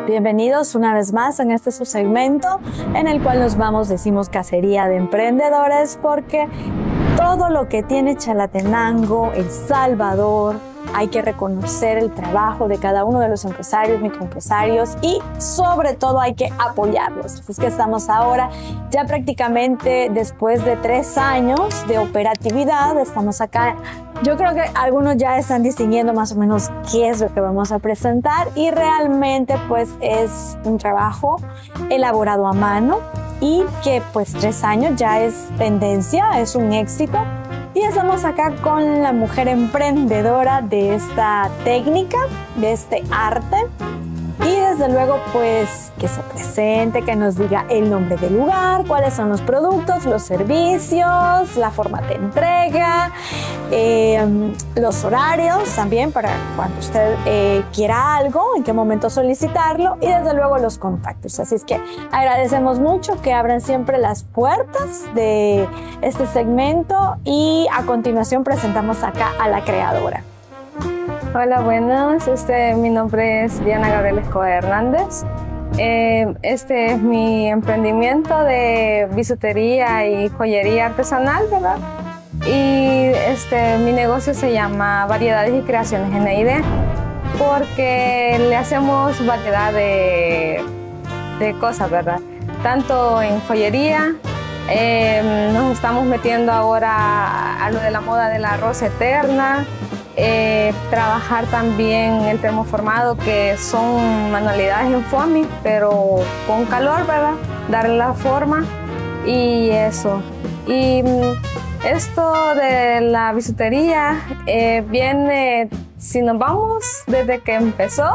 Bienvenidos una vez más en este subsegmento en el cual decimos cacería de emprendedores, porque todo lo que tiene Chalatenango, El Salvador, hay que reconocer el trabajo de cada uno de los empresarios, microempresarios, y sobre todo hay que apoyarlos. Así es que estamos ahora ya prácticamente después de 3 años de operatividad, estamos acá. Yo creo que algunos ya están distinguiendo más o menos qué es lo que vamos a presentar, y realmente pues es un trabajo elaborado a mano y que pues 3 años ya es tendencia, es un éxito. Y estamos acá con la mujer emprendedora de esta técnica, de este arte. Y desde luego, pues, que se presente, que nos diga el nombre del lugar, cuáles son los productos, los servicios, la forma de entrega, los horarios también para cuando usted quiera algo, en qué momento solicitarlo, y desde luego los contactos. Así es que agradecemos mucho que abran siempre las puertas de este segmento, y a continuación presentamos acá a la creadora. Hola, buenas. Mi nombre es Diana Gabriel Escobar Hernández. Este es mi emprendimiento de bisutería y joyería artesanal, ¿verdad? Y mi negocio se llama Variedades y Creaciones NID, porque le hacemos variedad de cosas, ¿verdad? Tanto en joyería, nos estamos metiendo ahora a lo de la moda de la rosa eterna. Trabajar también el termoformado, que son manualidades en foamy, pero con calor, ¿verdad? Darle la forma y eso. Y esto de la bisutería viene, si nos vamos desde que empezó,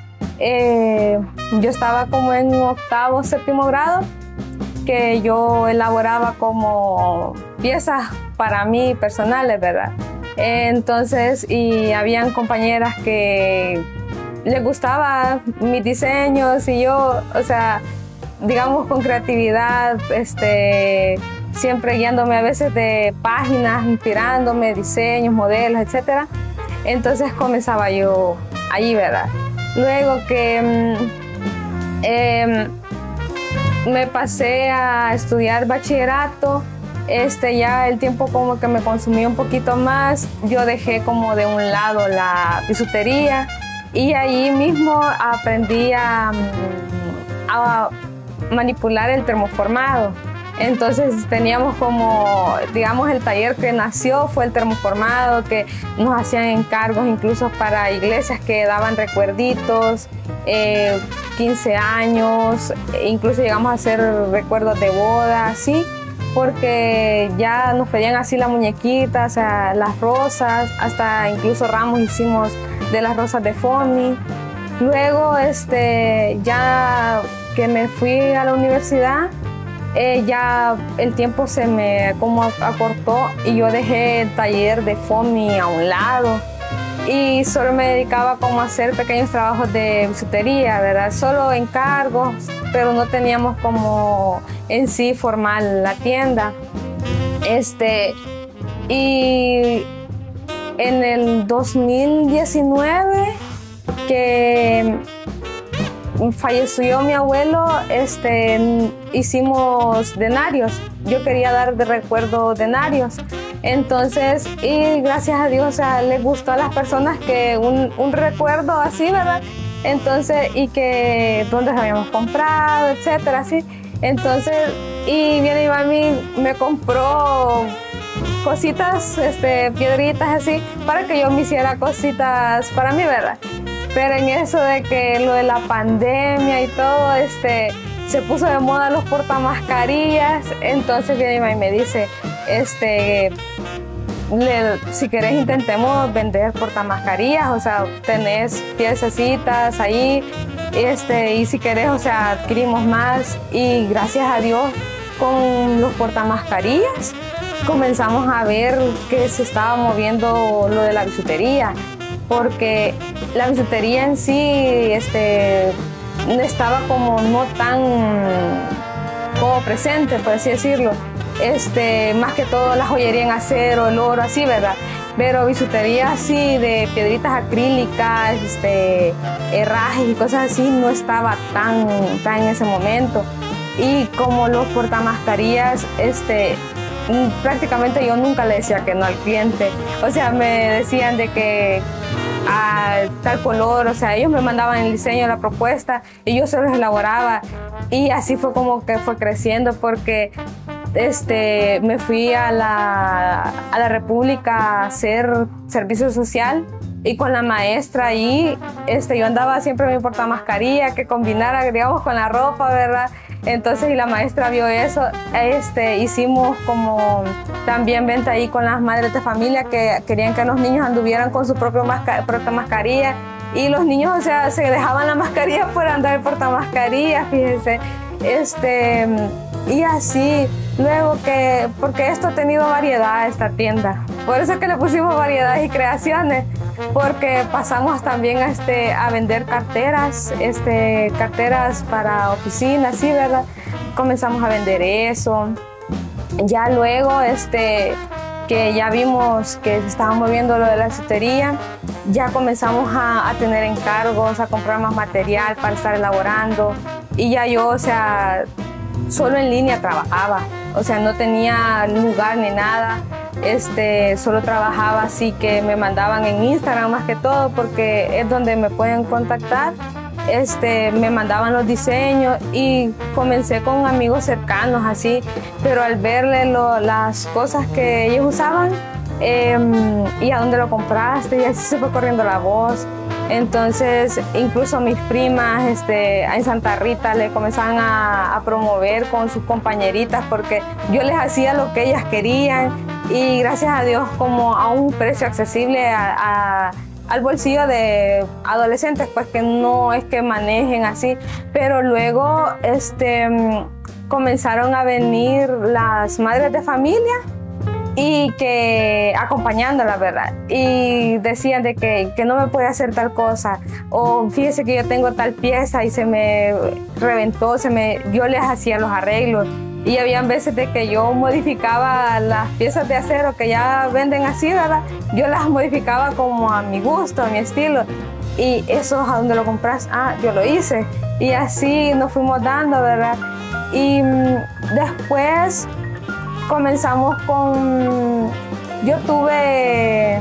yo estaba como en 8º, 7º grado, que yo elaboraba como piezas para mí personales, ¿verdad? Entonces, y habían compañeras que les gustaban mis diseños, y yo, o sea, digamos, con creatividad, siempre guiándome a veces de páginas, inspirándome, diseños, modelos, etc. Entonces comenzaba yo allí, ¿verdad? Luego que me pasé a estudiar bachillerato, ya el tiempo como que me consumía un poquito más, yo dejé como de un lado la bisutería, y ahí mismo aprendí a manipular el termoformado. Entonces teníamos como, digamos, el taller que nació fue el termoformado, que nos hacían encargos incluso para iglesias que daban recuerditos, 15 años, incluso llegamos a hacer recuerdos de boda, así, porque ya nos pedían así la muñequita, o sea, las rosas, hasta incluso ramos hicimos de las rosas de foamy. Luego, ya que me fui a la universidad, ya el tiempo se me como acortó, y yo dejé el taller de foamy a un lado, y solo me dedicaba como a hacer pequeños trabajos de bisutería, ¿verdad? Solo encargos, pero no teníamos como en sí formal la tienda. Y en el 2019, que falleció mi abuelo, hicimos denarios. Yo quería dar de recuerdo denarios. Entonces, y gracias a Dios, o sea, les gustó a las personas que un recuerdo así, ¿verdad? Entonces, y que dónde habíamos comprado, etcétera, así. Entonces, y viene mi mami, me compró cositas, piedritas así, para que yo me hiciera cositas para mí, ¿verdad? Pero en eso de que lo de la pandemia y todo, se puso de moda los portamascarillas. Entonces viene mi mamá y me dice, si querés intentemos vender portamascarillas, o sea, tenés piececitas ahí, y si querés, o sea, adquirimos más. Y gracias a Dios, con los portamascarillas comenzamos a ver que se estaba moviendo lo de la bisutería, porque la bisutería en sí estaba como no tan como presente, por así decirlo. más que todo la joyería en acero, el oro, así, ¿verdad? Pero bisutería así de piedritas acrílicas, herrajes y cosas así no estaba tan en ese momento. Y como los portamascarillas, prácticamente yo nunca le decía que no al cliente. O sea, me decían de que a tal color, o sea, ellos me mandaban el diseño, la propuesta y yo se los elaboraba. Y así fue como que fue creciendo, porque me fui a la República a hacer servicio social, y con la maestra ahí, yo andaba siempre me importaba mascarilla que combinara, digamos, con la ropa, ¿verdad? Entonces, y la maestra vio eso, hicimos como también venta ahí con las madres de familia que querían que los niños anduvieran con su propia mascarilla, y los niños, o sea, se dejaban la mascarilla por andar portamascarilla, fíjense. Y así, luego porque esto ha tenido variedad, esta tienda. Por eso es que le pusimos variedades y creaciones, porque pasamos también a vender carteras, carteras para oficinas, sí, ¿verdad? Comenzamos a vender eso. Ya luego, que ya vimos que se estaba moviendo lo de la bisutería, ya comenzamos a tener encargos, a comprar más material para estar elaborando. Y ya yo, o sea, solo en línea trabajaba, o sea, no tenía lugar ni nada, solo trabajaba así que me mandaban en Instagram más que todo, porque es donde me pueden contactar. Me mandaban los diseños y comencé con amigos cercanos así, pero al verle las cosas que ellos usaban, y a dónde lo compraste, y así se fue corriendo la voz. Entonces, incluso mis primas en Santa Rita le comenzaban a promover con sus compañeritas, porque yo les hacía lo que ellas querían, y gracias a Dios como a un precio accesible al bolsillo de adolescentes, pues que no es que manejen así. Pero luego comenzaron a venir las madres de familia y que acompañándola, ¿verdad? Y decían de que no me puede hacer tal cosa, o fíjese que yo tengo tal pieza y se me reventó, yo les hacía los arreglos. Y habían veces de que yo modificaba las piezas de acero que ya venden así, ¿verdad? Yo las modificaba como a mi gusto, a mi estilo. Y eso, ¿a dónde lo compras? Ah, yo lo hice. Y así nos fuimos dando, ¿verdad? Y después comenzamos con... Yo tuve,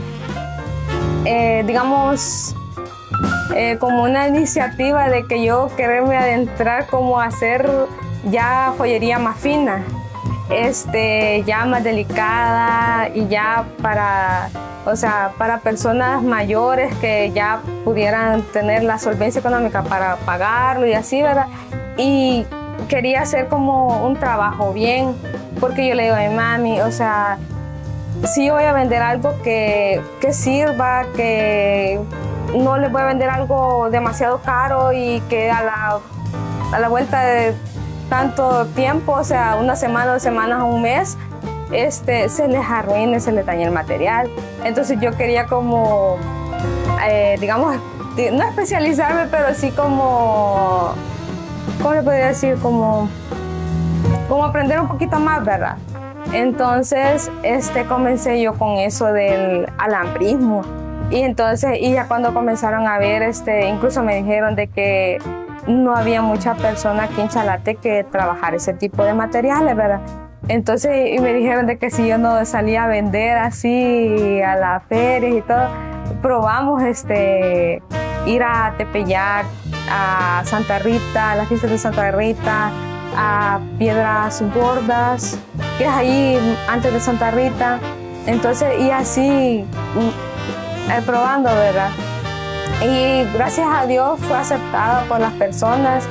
digamos, como una iniciativa de que yo quererme adentrar como a hacer ya joyería más fina, ya más delicada, y ya para, o sea, para personas mayores que ya pudieran tener la solvencia económica para pagarlo y así, ¿verdad? Y quería hacer como un trabajo bien, porque yo le digo a mi mami, o sea, si yo voy a vender algo que sirva, que no le voy a vender algo demasiado caro y que a la vuelta de tanto tiempo, o sea, una semana, 2 semanas, un mes, se les arruine, se les dañe el material. Entonces yo quería como, digamos, no especializarme, pero sí como, ¿cómo le podría decir? Como aprender un poquito más, ¿verdad? Entonces, comencé yo con eso del alambrismo. Y entonces, y ya cuando comenzaron a ver, incluso me dijeron de que no había mucha persona aquí en Chalate que trabajara ese tipo de materiales, ¿verdad? Entonces, y me dijeron de que si yo no salía a vender así a las ferias y todo, probamos ir a Tepeyac, a Santa Rita, a las fiestas de Santa Rita, a Piedras Gordas, que es ahí antes de Santa Rita. Entonces, y así probando, ¿verdad? Y gracias a Dios fue aceptada por las personas,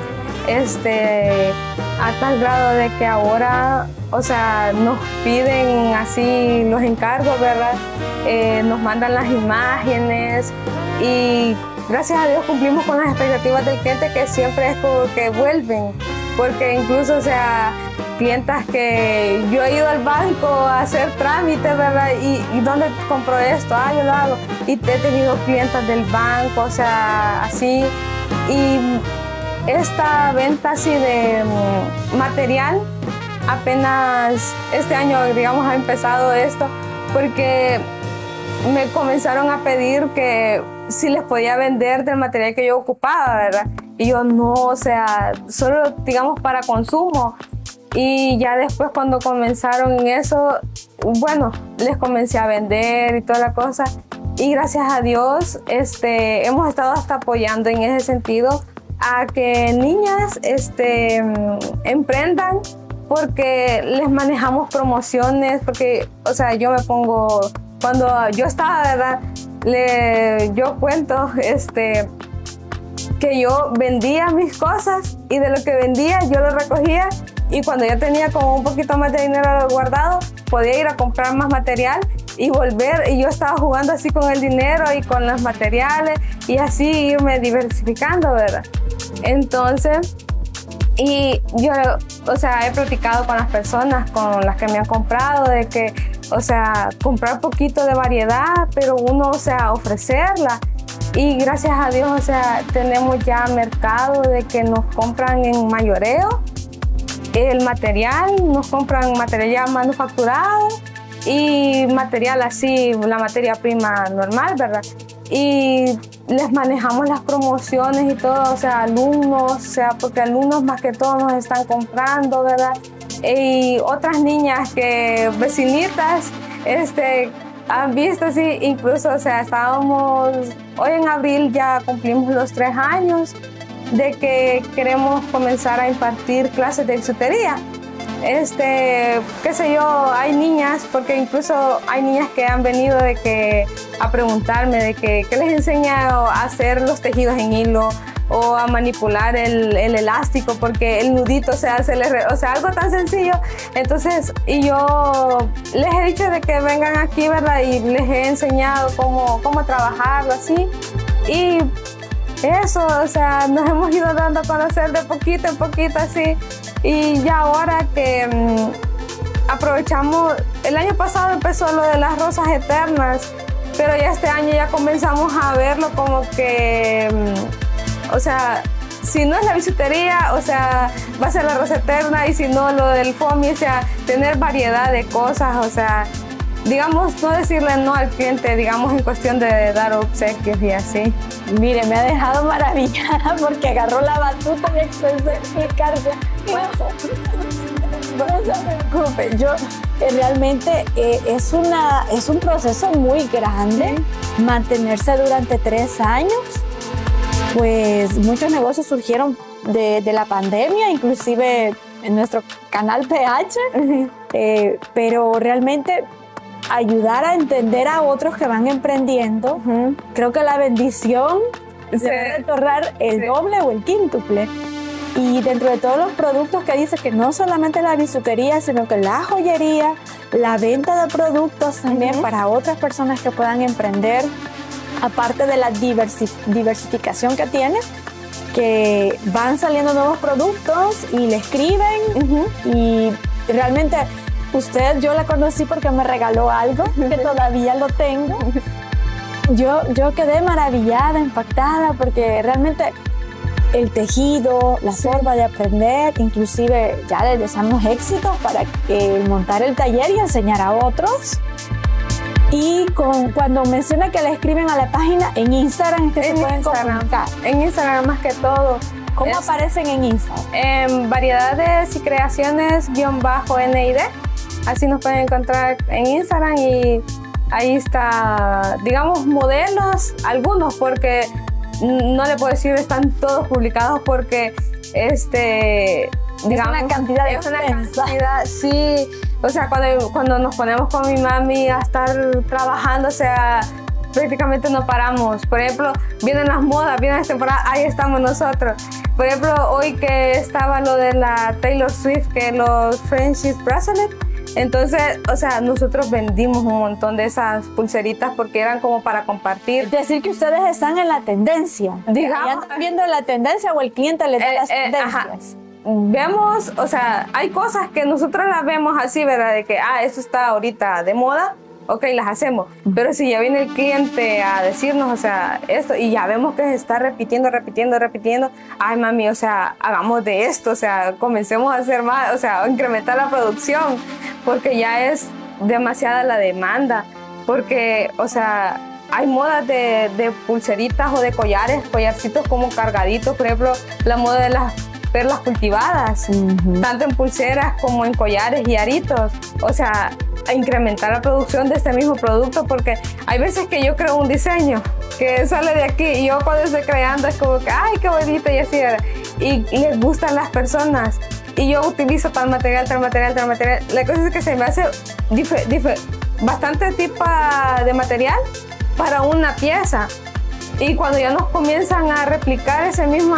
a tal grado de que ahora, o sea, nos piden así los encargos, ¿verdad? Nos mandan las imágenes, y gracias a Dios cumplimos con las expectativas del cliente, que siempre es como que vuelven, porque incluso, o sea, clientas que yo he ido al banco a hacer trámites, ¿verdad? ¿Y dónde compro esto? Ah, yo lo hago. Y he tenido clientas del banco, o sea, así. Y esta venta así de material apenas este año, digamos, ha empezado esto, porque me comenzaron a pedir que si les podía vender del material que yo ocupaba, ¿verdad? Y yo no, o sea, solo, digamos, para consumo. Y ya después cuando comenzaron en eso, bueno, les comencé a vender y toda la cosa. Y gracias a Dios, hemos estado hasta apoyando en ese sentido a que niñas emprendan, porque les manejamos promociones, porque, o sea, yo me pongo, cuando yo estaba, ¿verdad? Yo cuento, que yo vendía mis cosas y de lo que vendía yo lo recogía, y cuando ya tenía como un poquito más de dinero guardado, podía ir a comprar más material y volver, y yo estaba jugando así con el dinero y con los materiales y así irme diversificando, ¿verdad? Entonces, y yo, o sea, he platicado con las personas con las que me han comprado de que, o sea, comprar poquito de variedad, pero uno, o sea, ofrecerla. Y gracias a Dios, o sea, tenemos ya mercado de que nos compran en mayoreo el material, nos compran material ya manufacturado y material así, la materia prima normal, ¿verdad? Y les manejamos las promociones y todo, o sea, alumnos, o sea, porque alumnos más que todo nos están comprando, ¿verdad? Y otras niñas que, vecinitas, han visto, sí, incluso, o sea, hoy en abril ya cumplimos los 3 años de que queremos comenzar a impartir clases de bisutería. Qué sé yo, hay niñas, porque incluso hay niñas que han venido a preguntarme de que les enseña a hacer los tejidos en hilo o a manipular el elástico, porque el nudito se hace, o sea, algo tan sencillo. Entonces, y yo les he dicho de que vengan aquí, ¿verdad? Y les he enseñado cómo trabajarlo así. Y eso, o sea, nos hemos ido dando a conocer de poquito en poquito así. Y ya ahora que aprovechamos, el año pasado empezó lo de las rosas eternas, pero ya este año ya comenzamos a verlo como que, o sea, si no es la bisutería, o sea, va a ser la rosa eterna, y si no, lo del FOMI, o sea, tener variedad de cosas, o sea, digamos, no decirle no al cliente, digamos, en cuestión de dar obsequios y así. Mire, me ha dejado maravillada porque agarró la batuta y empezó a explicarse. No se preocupe, yo realmente es un proceso muy grande mantenerse durante 3 años. Pues muchos negocios surgieron de la pandemia, inclusive en nuestro canal PH, pero realmente ayudar a entender a otros que van emprendiendo, creo que la bendición debe retornar el doble o el quíntuple. Y dentro de todos los productos que dice que no solamente la bisutería, sino que la joyería, la venta de productos también para otras personas que puedan emprender, aparte de la diversificación que tiene, que van saliendo nuevos productos y le escriben, y realmente yo la conocí porque me regaló algo que todavía lo tengo. Yo quedé maravillada, impactada, porque realmente el tejido, la forma de aprender, inclusive ya les deseamos éxitos para montar el taller y enseñar a otros. Y cuando menciona que le escriben a la página en Instagram, es que se pueden comunicar. En Instagram más que todo. ¿Cómo aparecen en Instagram? En Variedades y Creaciones _NID. Así nos pueden encontrar en Instagram, y ahí está, digamos, modelos, algunos, porque no le puedo decir están todos publicados, porque digamos, es una cantidad de cantidad, sí. O sea, cuando nos ponemos con mi mami a estar trabajando, o sea, prácticamente no paramos. Por ejemplo, vienen las modas, vienen las temporadas, ahí estamos nosotros. Por ejemplo, hoy que estaba lo de la Taylor Swift, que los Friendship Bracelet, entonces, o sea, nosotros vendimos un montón de esas pulseritas porque eran como para compartir. Es decir, que ustedes están en la tendencia. Digamos, ¿ya están viendo la tendencia o el cliente les da las tendencias? Vemos, o sea, hay cosas que nosotros las vemos así, ¿verdad? De que, eso está ahorita de moda, ok, las hacemos. Pero si ya viene el cliente a decirnos, o sea, esto, y ya vemos que se está repitiendo, ay, mami, o sea, hagamos de esto, o sea, comencemos a hacer más, o sea, incrementar la producción, porque ya es demasiada la demanda, porque, o sea, hay modas de pulseritas o de collarcitos como cargaditos, por ejemplo, la moda de las perlas cultivadas, tanto en pulseras como en collares y aritos. O sea, a incrementar la producción de este mismo producto, porque hay veces que yo creo un diseño que sale de aquí y yo cuando estoy creando es como que, ay, qué bonito y así, ¿verdad? Y les gustan las personas y yo utilizo tal material. La cosa es que se me hace bastante tipo de material para una pieza, y cuando ya nos comienzan a replicar ese mismo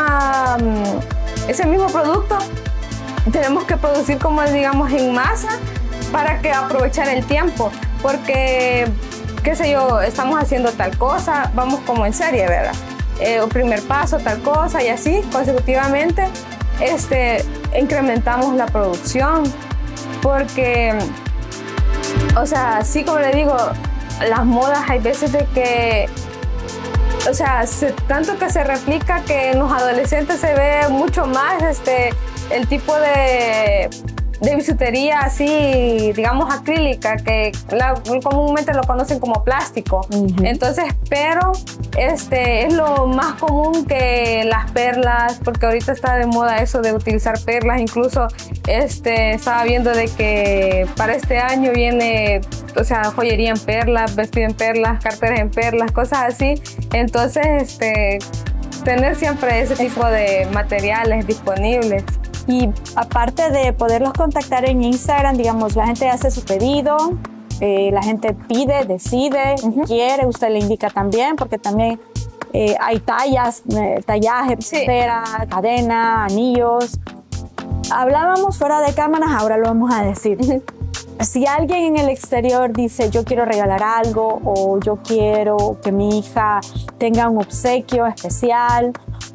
producto, tenemos que producir como digamos en masa para que aprovechar el tiempo, porque qué sé yo, estamos haciendo tal cosa, vamos como en serie, ¿verdad? El primer paso tal cosa y así consecutivamente incrementamos la producción, porque o sea, sí, como le digo, las modas hay veces de que, o sea, tanto que se replica que en los adolescentes se ve mucho más el tipo de bisutería así, digamos, acrílica, que comúnmente lo conocen como plástico. Entonces, pero es lo más común que las perlas, porque ahorita está de moda eso de utilizar perlas. Incluso estaba viendo de que para este año viene, o sea, joyería en perlas, vestido en perlas, carteras en perlas, cosas así. Entonces, tener siempre ese tipo de materiales disponibles. Y aparte de poderlos contactar en Instagram, digamos, la gente hace su pedido, la gente pide, decide, quiere, usted le indica también, porque también hay tallas, tallaje, pulsera, cadena, anillos. Hablábamos fuera de cámaras, ahora lo vamos a decir. Si alguien en el exterior dice, yo quiero regalar algo, o yo quiero que mi hija tenga un obsequio especial,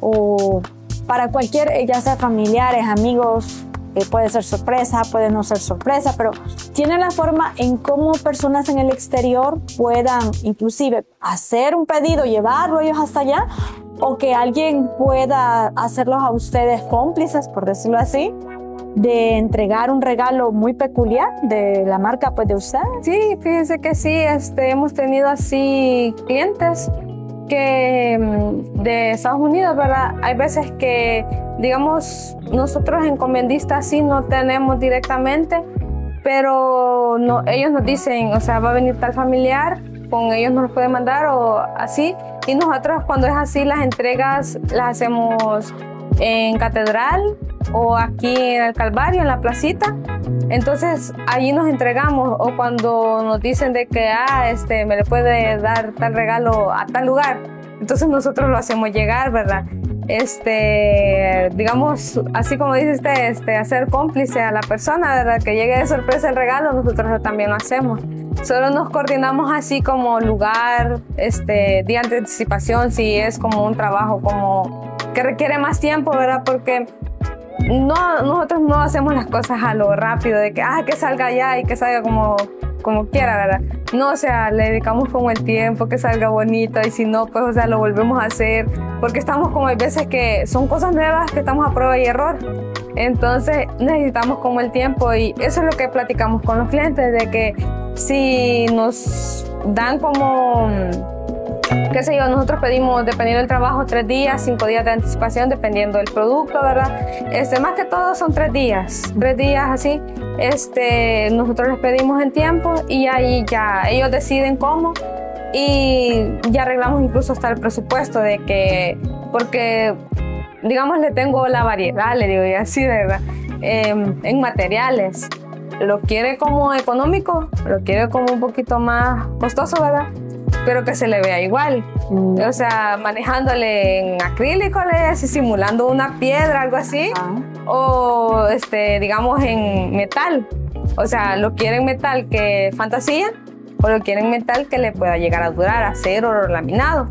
o para cualquier, ya sea familiares, amigos, puede ser sorpresa, puede no ser sorpresa, pero tiene la forma en cómo personas en el exterior puedan inclusive hacer un pedido, llevarlo ellos hasta allá, o que alguien pueda hacerlos a ustedes cómplices, por decirlo así, de entregar un regalo muy peculiar de la marca, pues, de ustedes. Sí, fíjense que sí, hemos tenido así clientes que de Estados Unidos, ¿verdad? Hay veces que, digamos, nosotros encomendistas sí no tenemos directamente, pero no, ellos nos dicen, o sea, va a venir tal familiar, con ellos nos lo pueden mandar o así, y nosotros cuando es así las entregas las hacemos en Catedral o aquí en el Calvario, en la placita. Entonces allí nos entregamos, o cuando nos dicen de que me le puede dar tal regalo a tal lugar, entonces nosotros lo hacemos llegar, ¿verdad? Digamos, así como dice usted, hacer cómplice a la persona, ¿verdad? Que llegue de sorpresa el regalo, nosotros también lo hacemos. Solo nos coordinamos así como lugar, día de anticipación, si es como un trabajo como que requiere más tiempo, ¿verdad? Porque nosotros no hacemos las cosas a lo rápido, de que salga ya y que salga como quiera, ¿verdad? No, o sea, le dedicamos como el tiempo, que salga bonito, y si no, pues, o sea, lo volvemos a hacer, porque estamos como, hay veces que son cosas nuevas que estamos a prueba y error, entonces necesitamos como el tiempo, y eso es lo que platicamos con los clientes, de que si nos dan como, qué sé yo, nosotros pedimos, dependiendo del trabajo, 3 días, 5 días de anticipación, dependiendo del producto, ¿verdad? Más que todo son 3 días así. Nosotros les pedimos en tiempo y ahí ya ellos deciden cómo, y ya arreglamos incluso hasta el presupuesto de que, porque, digamos, le tengo la variedad, le digo, y así, ¿verdad? En materiales. Lo quiere como económico, lo quiere como un poquito más costoso, ¿verdad? Pero que se le vea igual. O sea, manejándole en acrílico, así, simulando una piedra, algo así. O, digamos, en metal. O sea, lo quieren metal que fantasía, o lo quieren metal que le pueda llegar a durar, acero o laminado.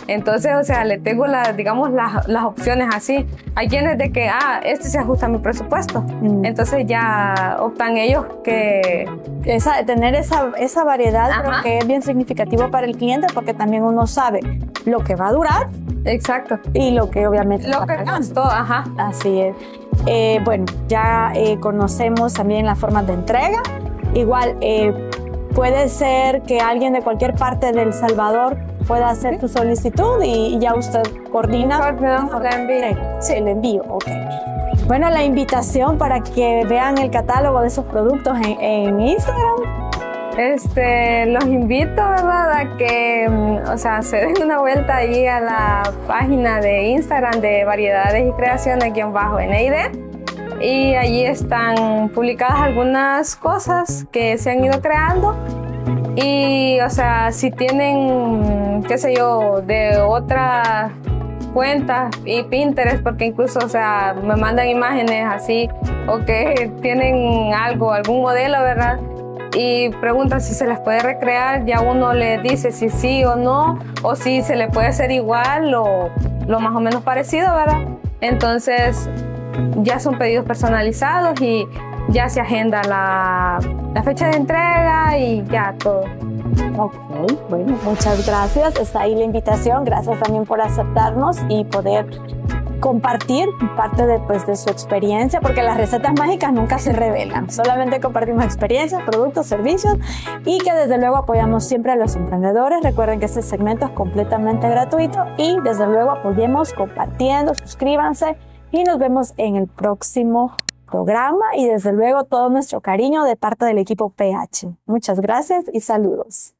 Entonces, o sea, le tengo digamos, las opciones así. Hay quienes de que, este se ajusta a mi presupuesto. Entonces ya optan ellos que... Tener esa variedad creo que es bien significativo para el cliente porque también uno sabe lo que va a durar. Exacto. Y lo que obviamente lo que costó, ajá. Así es. Bueno, ya conocemos también las formas de entrega. Igual, puede ser que alguien de cualquier parte de El Salvador pueda hacer tu solicitud y ya usted coordina el envío. Okay. Bueno, la invitación para que vean el catálogo de esos productos en Instagram. Los invito, ¿verdad?, a que, o sea, se den una vuelta ahí a la página de Instagram de Variedades y Creaciones_NID. Y allí están publicadas algunas cosas que se han ido creando. Y, o sea, si tienen, qué sé yo, de otras cuentas y Pinterest, porque incluso, o sea, me mandan imágenes así, o que tienen algún modelo, ¿verdad?, y preguntan si se les puede recrear, ya uno le dice si sí o no, o si se le puede hacer igual o lo más o menos parecido, ¿verdad? Entonces ya son pedidos personalizados y ya se agenda la fecha de entrega y ya todo. Ok, bueno, muchas gracias. Está ahí la invitación. Gracias también por aceptarnos y poder compartir parte de su experiencia, porque las recetas mágicas nunca se revelan, solamente compartimos experiencias, productos, servicios y que desde luego apoyamos siempre a los emprendedores. Recuerden que este segmento es completamente gratuito y desde luego apoyemos compartiendo, suscríbanse y nos vemos en el próximo programa y desde luego todo nuestro cariño de parte del equipo PH. Muchas gracias y saludos.